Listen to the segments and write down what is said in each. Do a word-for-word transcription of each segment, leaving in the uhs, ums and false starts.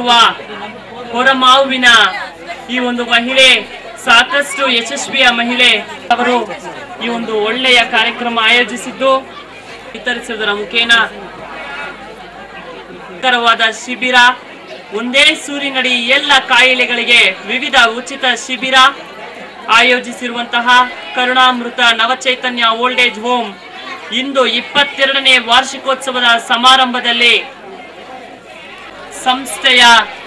ಹೊರಮಾವಿನ ಈ ಒಂದು ಮಹಿಳೆ ಸಾಕಷ್ಟು ಯಶಸ್ವಿಯ ಮಹಿಳೆ ಅವರು ಈ ಒಂದು ಒಳ್ಳೆಯ ಕಾರ್ಯಕ್ರಮ ಆಯೋಜಿಸಿದ್ದು ವಿತರಿಸುವುದರ ಮುಖೇನ ಉತ್ತರವಾದ ಶಿಬಿರ ಒಂದೇ ಸೂರಿನಡಿ ಎಲ್ಲ ಕಾಯಿಲೆಗಳಿಗೆ ವಿವಿಧ ಉಚಿತ ಶಿಬಿರ ಆಯೋಜಿಸಿರುವಂತಹ Karunamrutha Navachaitanya old age home ಇಂದು ಇಪ್ಪತ್ತೆರಡನೇ ವಾರ್ಷಿಕೋತ್ಸವದ ಸಮಾರಂಭದಲ್ಲಿ ಸಂಸ್ಥೆಯ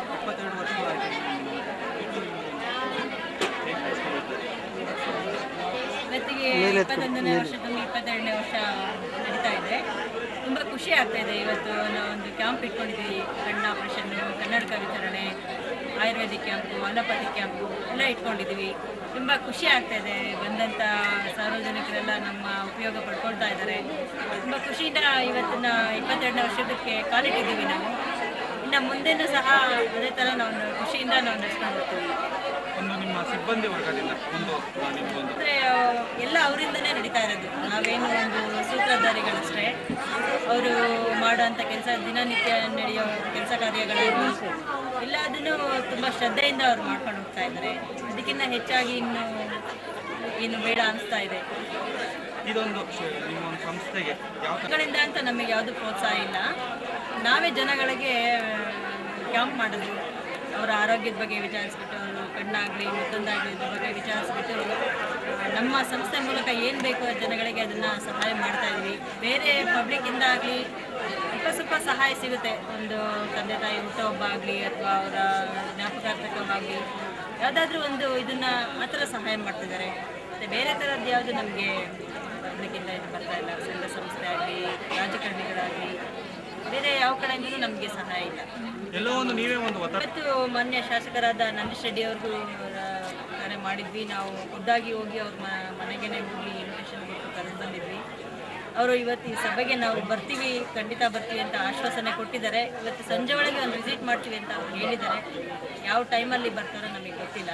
ಇಪ್ಪತ್ತೊಂದನೇ ವರ್ಷದಲ್ಲಿ ಇಪ್ಪತ್ತೆರಡನೇ ವರ್ಷ ನಡೀತಾ ಇದೆ. ತುಂಬ ಖುಷಿ ಆಗ್ತಾ ಇದೆ. ಇವತ್ತು ನಾವು ಒಂದು ಕ್ಯಾಂಪ್ ಇಟ್ಕೊಂಡಿದ್ದೀವಿ. ಕಣ್ಣು ಆಪರೇಷನ್ನು, ಕನ್ನಡಕ ವಿತರಣೆ, ಆಯುರ್ವೇದಿಕ್ ಕ್ಯಾಂಪು, ಅಲೋಪತಿ ಕ್ಯಾಂಪು ಎಲ್ಲ ಇಟ್ಕೊಂಡಿದ್ದೀವಿ. ತುಂಬ ಖುಷಿ ಆಗ್ತಾ ಇದೆ. ಬಂದಂಥ ಸಾರ್ವಜನಿಕರೆಲ್ಲ ನಮ್ಮ ಉಪಯೋಗ ಪಡ್ಕೊಳ್ತಾ ಇದ್ದಾರೆ. ತುಂಬ ಖುಷಿಯಿಂದ ಇವತ್ತಿನ ಇಪ್ಪತ್ತೆರಡನೇ ವರ್ಷದಕ್ಕೆ ಕಾಲಿಟ್ಟಿದ್ದೀವಿ ನಾವು. ಇನ್ನು ಮುಂದೆನೂ ಸಹ ಅದೇ ಥರ ನಾವು ಖುಷಿಯಿಂದ ನಾವು ನಡೆಸ್ಕೊಂಡು ಹೋಗ್ತೀವಿ. ಸಿಬ್ಬಂದಿ ವರ್ಗದಿಂದ ಅಂದರೆ ಎಲ್ಲ ಅವರಿಂದನೇ ನಡೀತಾ ಇರೋದು. ನಾವೇನು ಒಂದು ಸೂತ್ರಧಾರಿಗಳಷ್ಟೇ. ಅವರು ಮಾಡೋಂಥ ಕೆಲಸ, ದಿನನಿತ್ಯ ನಡೆಯೋ ಕೆಲಸ ಕಾರ್ಯಗಳನ್ನು ಎಲ್ಲದನ್ನು ತುಂಬ ಶ್ರದ್ಧೆಯಿಂದ ಅವ್ರು ಮಾಡ್ಕೊಂಡು ಹೋಗ್ತಾ ಇದ್ದಾರೆ. ಅದಕ್ಕಿಂತ ಹೆಚ್ಚಾಗಿ ಇನ್ನು ಇನ್ನು ಬೇಡ ಅನಿಸ್ತಾ ಇದೆ. ಇದೊಂದು ನಿಮ್ಮ ಒಂದು ಸಂಸ್ಥೆಗೆ ಮಕ್ಕಳಿಂದ ಅಂತ ನಮಗೆ ಯಾವುದು ಪ್ರೋತ್ಸಾಹ ಇಲ್ಲ. ನಾವೇ ಜನಗಳಿಗೆ ಕ್ಯಾಂಪ್ ಮಾಡೋದು, ಅವರ ಆರೋಗ್ಯದ ಬಗ್ಗೆ ವಿಚಾರಿಸ್ಬಿಟ್ಟು, ಅವರು ಕಣ್ಣಾಗಲಿ ಮತ್ತೊಂದಾಗಲಿ ಇದ್ರ ಬಗ್ಗೆ ವಿಚಾರಿಸ್ಬಿಟ್ಟು ನಮ್ಮ ಸಂಸ್ಥೆ ಮೂಲಕ ಏನು ಬೇಕೋ ಜನಗಳಿಗೆ ಅದನ್ನು ಸಹಾಯ ಮಾಡ್ತಾ ಇದ್ವಿ. ಬೇರೆ ಪಬ್ಲಿಕ್ಕಿಂದ ಆಗಲಿ ಸ್ವಲ್ಪ ಸ್ವಲ್ಪ ಸಹಾಯ ಸಿಗುತ್ತೆ. ಒಂದು ತಂದೆ ತಾಯಿ ಹುಟ್ಟುಹಬ್ಬ ಆಗಲಿ ಅಥವಾ ಅವರ ಜ್ಞಾಪಕಾರ್ಥಕ ಆಗಲಿ ಯಾವುದಾದ್ರೂ ಒಂದು ಇದನ್ನು ಆ ಥರ ಸಹಾಯ ಮಾಡ್ತಿದ್ದಾರೆ. ಮತ್ತು ಬೇರೆ ಥರದ್ದು ಯಾವುದು ನಮಗೆ ಪಬ್ಲಿಕ್ಕಿಂದ ಇದು ಬರ್ತಾ ಇಲ್ಲ. ಸಂಘ ಸಂಸ್ಥೆ ಆಗಲಿ, ರಾಜಕಾರಣಿಗಳಾಗಲಿ, ಬೇರೆ ಯಾವ ಕಡೆಯಿಂದಲೂ ನಮಗೆ ಸಹಾಯ ಇಲ್ಲ. ಎಲ್ಲೋ ಒಂದು ನೀವೇ ಒಂದು ಇವತ್ತು ಮಾನ್ಯ ಶಾಸಕರಾದ ನಂದೀಶ್ ರೆಡ್ಡಿ ಅವ್ರಿಗೂ ಕರೆ ಮಾಡಿದ್ವಿ. ನಾವು ಖುದ್ದಾಗಿ ಹೋಗಿ ಅವ್ರ ಮನೆಗೇ ಹೋಗಿ ಇನ್ವಿಟೇಷನ್ ಕೊಟ್ಟು ಕರೆದು ಬಂದಿದ್ವಿ. ಅವರು ಇವತ್ತು ಈ ಸಭೆಗೆ ನಾವು ಬರ್ತೀವಿ, ಖಂಡಿತ ಬರ್ತೀವಿ ಅಂತ ಆಶ್ವಾಸನೆ ಕೊಟ್ಟಿದ್ದಾರೆ. ಇವತ್ತು ಸಂಜೆ ಒಳಗೆ ಒಂದು ವಿಸಿಟ್ ಮಾಡ್ತೀವಿ ಅಂತ ಅವ್ರು ಹೇಳಿದ್ದಾರೆ. ಯಾವ ಟೈಮಲ್ಲಿ ಬರ್ತಾರೋ ನಮಗೆ ಗೊತ್ತಿಲ್ಲ.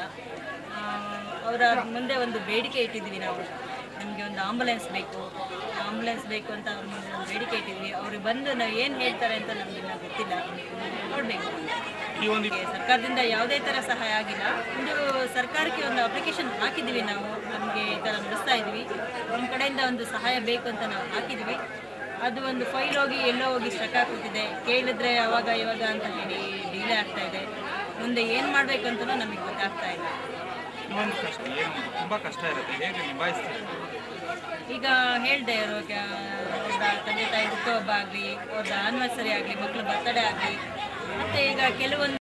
ಅವರ ಮುಂದೆ ಒಂದು ಬೇಡಿಕೆ ಇಟ್ಟಿದ್ವಿ ನಾವು. ನಮಗೆ ಒಂದು ಆಂಬುಲೆನ್ಸ್ ಬೇಕು ಆಂಬುಲೆನ್ಸ್ ಬೇಕು ಅಂತ ಅವ್ರ ಮುಂದೆ ಒಂದು ಬೇಡಿಕೆ ಇಟ್ಟಿದ್ವಿ. ಅವ್ರಿಗೆ ಬಂದು ನಾವು ಏನು ಹೇಳ್ತಾರೆ ಅಂತ ನಮಗಿನ್ನ ಗೊತ್ತಿಲ್ಲ, ನೋಡಬೇಕು. ಸರ್ಕಾರದಿಂದ ಯಾವುದೇ ಥರ ಸಹಾಯ ಆಗಿಲ್ಲ. ಒಂದು ಸರ್ಕಾರಕ್ಕೆ ಒಂದು ಅಪ್ಲಿಕೇಶನ್ ಹಾಕಿದ್ವಿ ನಾವು. ನಮಗೆ ಈ ಥರ ನಡೆಸ್ತಾ ಇದ್ವಿ, ನಮ್ಮ ಕಡೆಯಿಂದ ಒಂದು ಸಹಾಯ ಬೇಕು ಅಂತ ನಾವು ಹಾಕಿದ್ವಿ. ಅದು ಒಂದು ಫೈಲ್ ಹೋಗಿ ಎಲ್ಲೋ ಹೋಗಿ ಸ್ಟಕ್ ಆಗ್ಬಿಟ್ಟಿದೆ. ಕೇಳಿದ್ರೆ ಅವಾಗ ಇವಾಗ ಅಂತ ಹೇಳಿ ಡಿಲೇ ಆಗ್ತಾ ಇದೆ. ಮುಂದೆ ಏನು ಮಾಡಬೇಕು ಅಂತಲೂ ನಮಗೆ ಗೊತ್ತಾಗ್ತಾ ಇಲ್ಲ. ಒಂದು ಕಷ್ಟ ಏನು ತುಂಬ ಕಷ್ಟ ಇರುತ್ತೆ, ಹೇಗೆ ನಿಭಾಯಿಸ್ತೀವಿ? ಈಗ ಹೇಳಿದೆ, ಅವ್ರ ತಂದೆ ತಾಯಿ ಹುಟ್ಟುಹಬ್ಬ ಆಗಲಿ, ಅವ್ರದ್ದು ಆನಿವರ್ಸರಿ ಆಗಲಿ, ಮಕ್ಕಳು ಬರ್ತಡೇ ಆಗಲಿ, ಮತ್ತು ಈಗ ಕೆಲವೊಂದು